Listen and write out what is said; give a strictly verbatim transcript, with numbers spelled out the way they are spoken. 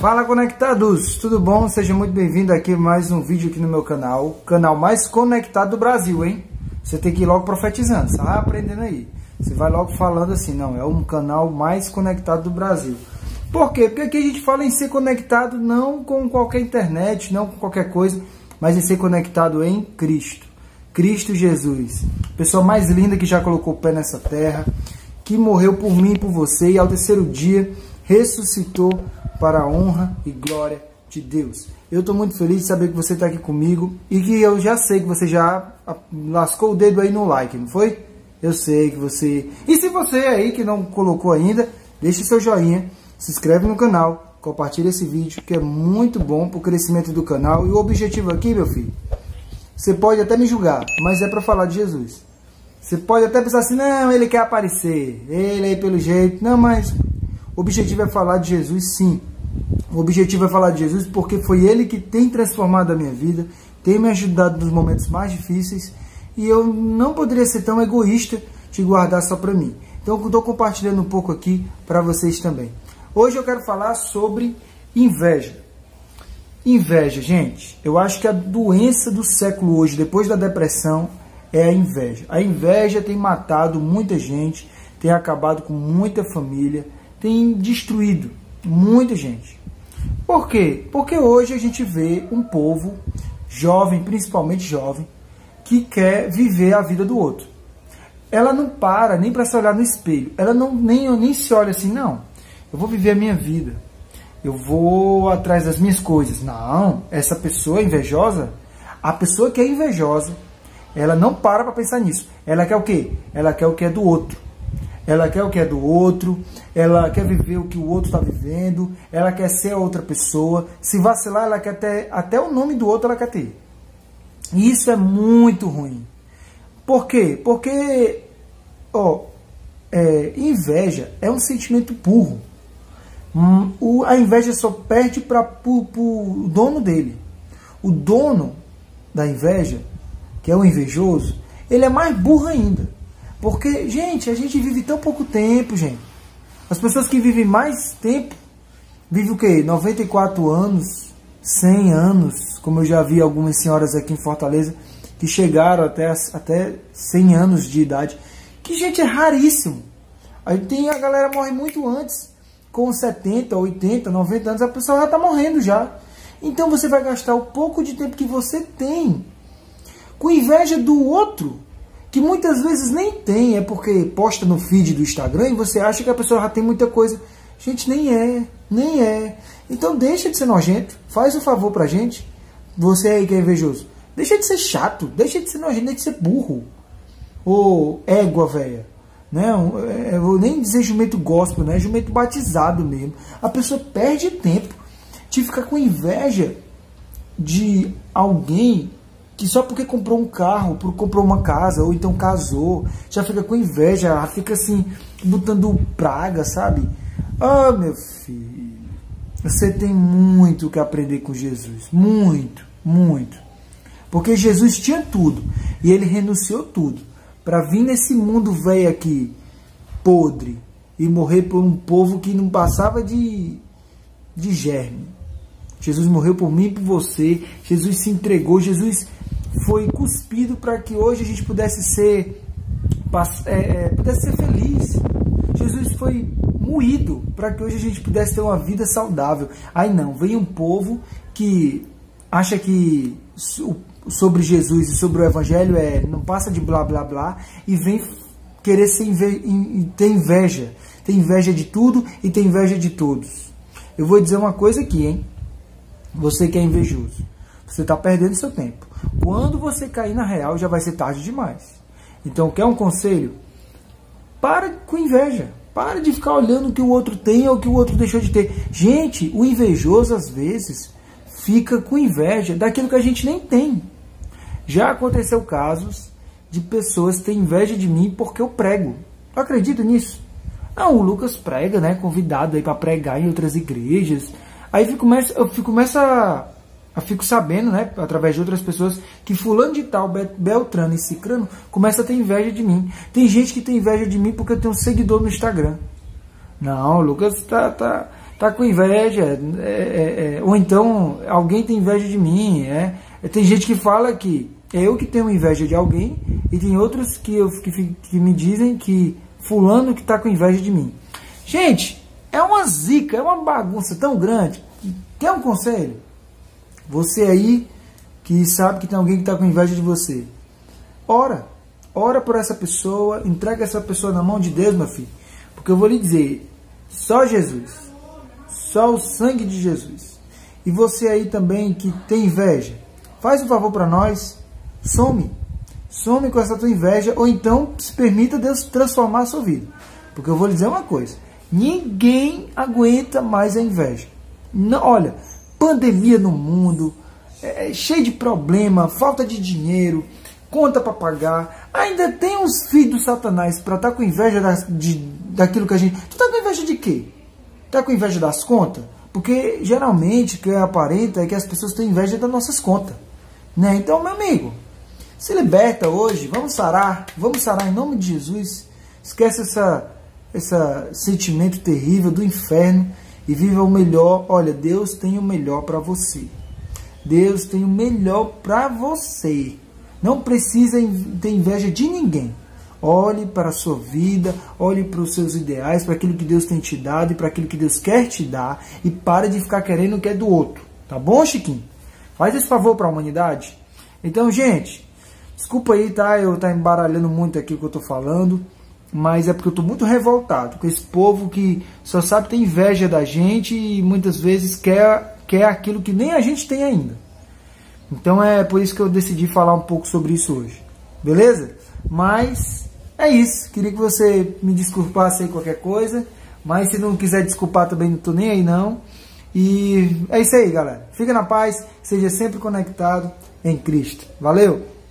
Fala, conectados, tudo bom? Seja muito bem-vindo aqui a mais um vídeo aqui no meu canal, canal mais conectado do Brasil, hein? Você tem que ir logo profetizando, você vai aprendendo aí. Você vai logo falando assim, não, é um canal mais conectado do Brasil. Por quê? Porque aqui a gente fala em ser conectado não com qualquer internet, não com qualquer coisa, mas em ser conectado em Cristo. Cristo Jesus, pessoa mais linda que já colocou o pé nessa terra, que morreu por mim e por você e ao terceiro dia ressuscitou para a honra e glória de Deus. Eu estou muito feliz de saber que você está aqui comigo e que eu já sei que você já lascou o dedo aí no like, não foi? Eu sei que você... E se você aí que não colocou ainda, deixe seu joinha, se inscreve no canal, compartilha esse vídeo que é muito bom para o crescimento do canal. E o objetivo aqui, meu filho, você pode até me julgar, mas é para falar de Jesus. Você pode até pensar assim, não, ele quer aparecer, ele aí pelo jeito, não, mas o objetivo é falar de Jesus, sim. O objetivo é falar de Jesus porque foi ele que tem transformado a minha vida, tem me ajudado nos momentos mais difíceis e eu não poderia ser tão egoísta de guardar só para mim. Então eu estou compartilhando um pouco aqui para vocês também. Hoje eu quero falar sobre inveja. Inveja, gente, eu acho que a doença do século hoje, depois da depressão, é a inveja. A inveja tem matado muita gente, tem acabado com muita família, tem destruído muita gente. Por quê? Porque hoje a gente vê um povo jovem, principalmente jovem, que quer viver a vida do outro. Ela não para nem para se olhar no espelho. Ela não, nem, nem se olha assim, não, eu vou viver a minha vida. Eu vou atrás das minhas coisas. Não, essa pessoa invejosa, a pessoa que é invejosa, ela não para para pensar nisso. Ela quer o quê? Ela quer o que é do outro. Ela quer o que é do outro, ela quer viver o que o outro está vivendo, ela quer ser outra pessoa. Se vacilar, ela quer ter, até o nome do outro ela quer ter. E isso é muito ruim. Por quê? Porque ó, é, inveja é um sentimento burro. Hum, o, a inveja só perde para o dono dele. O dono da inveja, que é o invejoso, ele é mais burro ainda. Porque, gente, a gente vive tão pouco tempo, gente. As pessoas que vivem mais tempo, vivem o quê? noventa e quatro anos, cem anos, como eu já vi algumas senhoras aqui em Fortaleza, que chegaram até, até cem anos de idade. Que, gente, é raríssimo. Aí tem a galera morre muito antes, com setenta, oitenta, noventa anos, a pessoa já está morrendo já. Então você vai gastar o pouco de tempo que você tem com inveja do outro, que muitas vezes nem tem, é porque posta no feed do Instagram e você acha que a pessoa já tem muita coisa. Gente, nem é, nem é. Então deixa de ser nojento, faz um favor pra gente, você aí que é invejoso. Deixa de ser chato, deixa de ser nojento, deixa de ser burro. Ou égua, velha. Né? Eu vou nem dizer jumento gospel, né? Jumento batizado mesmo. A pessoa perde tempo de ficar com inveja de alguém que só porque comprou um carro, porque comprou uma casa, ou então casou, já fica com inveja, já fica assim, botando praga, sabe? Ah, meu filho, você tem muito que aprender com Jesus, muito, muito. Porque Jesus tinha tudo, e ele renunciou tudo, para vir nesse mundo velho aqui, podre, e morrer por um povo que não passava de, de germe. Jesus morreu por mim e por você, Jesus se entregou, Jesus foi cuspido para que hoje a gente pudesse ser, é, pudesse ser feliz. Jesus foi moído para que hoje a gente pudesse ter uma vida saudável. Aí não, vem um povo que acha que sobre Jesus e sobre o Evangelho é, não passa de blá blá blá e vem querer ser inve ter inveja. Tem inveja de tudo e tem inveja de todos. Eu vou dizer uma coisa aqui, hein? Você que é invejoso, você está perdendo seu tempo. Quando você cair na real, já vai ser tarde demais. Então, quer um conselho? Para com inveja. Para de ficar olhando o que o outro tem ou o que o outro deixou de ter. Gente, o invejoso, às vezes, fica com inveja daquilo que a gente nem tem. Já aconteceu casos de pessoas que têm inveja de mim porque eu prego. Eu acredito nisso. Não, o Lucas prega, né? Convidado aí para pregar em outras igrejas. Aí eu começo, eu começo a... Eu fico sabendo, né, através de outras pessoas, que fulano de tal, Beltrano e Cicrano, começa a ter inveja de mim. Tem gente que tem inveja de mim porque eu tenho um seguidor no Instagram. Não, o Lucas tá, tá, tá tá com inveja, é, é, é, ou então alguém tem inveja de mim. É. Tem gente que fala que é eu que tenho inveja de alguém, e tem outros que, eu, que, que me dizem que fulano que está com inveja de mim. Gente, é uma zica, é uma bagunça tão grande. Quer um conselho? Você aí que sabe que tem alguém que está com inveja de você, ora, ora por essa pessoa, entrega essa pessoa na mão de Deus, meu filho, porque eu vou lhe dizer, só Jesus, só o sangue de Jesus. E você aí também que tem inveja, faz um favor para nós, some, some com essa tua inveja, ou então se permita Deus transformar a sua vida, porque eu vou lhe dizer uma coisa, ninguém aguenta mais a inveja. Não, olha, pandemia no mundo, é, cheio de problema, falta de dinheiro, conta para pagar, ainda tem uns filhos do Satanás para estar tá com inveja da, de, daquilo que a gente... Tu tá com inveja de quê? Tá com inveja das contas? Porque geralmente o que aparenta é que as pessoas têm inveja das nossas contas, né? Então, meu amigo, se liberta hoje, vamos sarar, vamos sarar em nome de Jesus, esquece essa, esse sentimento terrível do inferno e viva o melhor. Olha, Deus tem o melhor para você. Deus tem o melhor para você. Não precisa ter inveja de ninguém. Olhe para a sua vida, olhe para os seus ideais, para aquilo que Deus tem te dado e para aquilo que Deus quer te dar, e pare de ficar querendo o que é do outro. Tá bom, Chiquinho? Faz esse favor para a humanidade. Então, gente, desculpa aí, tá? Eu tá embaralhando muito aqui o que eu tô falando, mas é porque eu tô muito revoltado com esse povo que só sabe ter inveja da gente e muitas vezes quer, quer aquilo que nem a gente tem ainda. Então é por isso que eu decidi falar um pouco sobre isso hoje. Beleza? Mas é isso. Queria que você me desculpasse aí qualquer coisa, mas se não quiser desculpar também não tô nem aí não. E é isso aí, galera. Fica na paz, seja sempre conectado em Cristo. Valeu!